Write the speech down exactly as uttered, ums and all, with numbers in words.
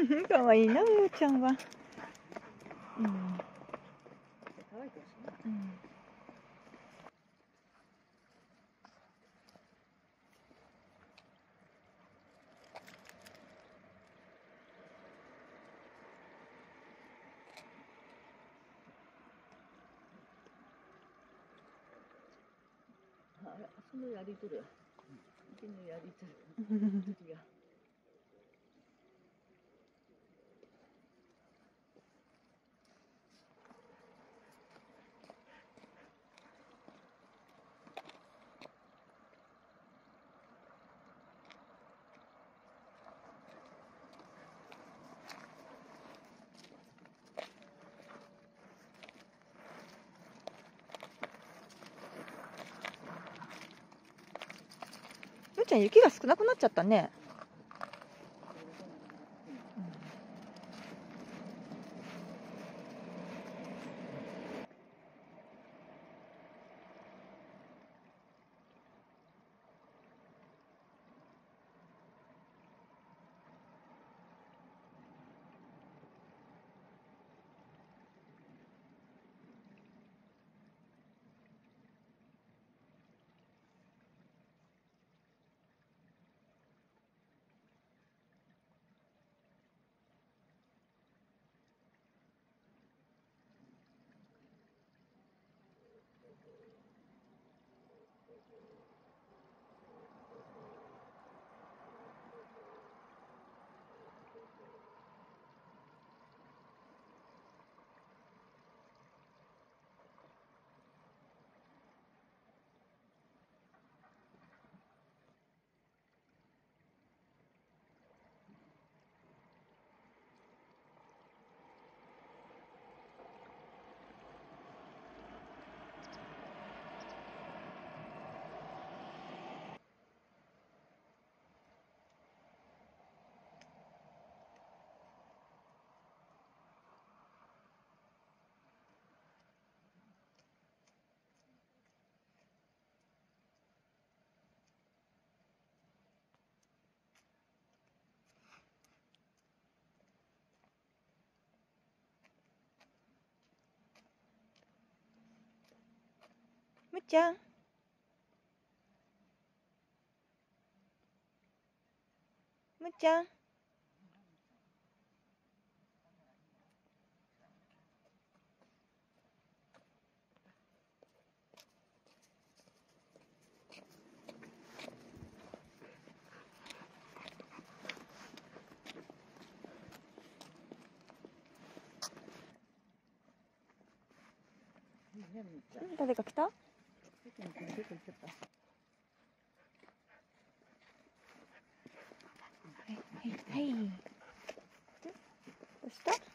かわいいな、むーちゃんは。うん。うん。 あれ、そのやりとる。池のやりとる。いや。 むーちゃん、雪が少なくなっちゃったね。むーちゃん。むーちゃん。誰か来た？はいはいはい。どうした？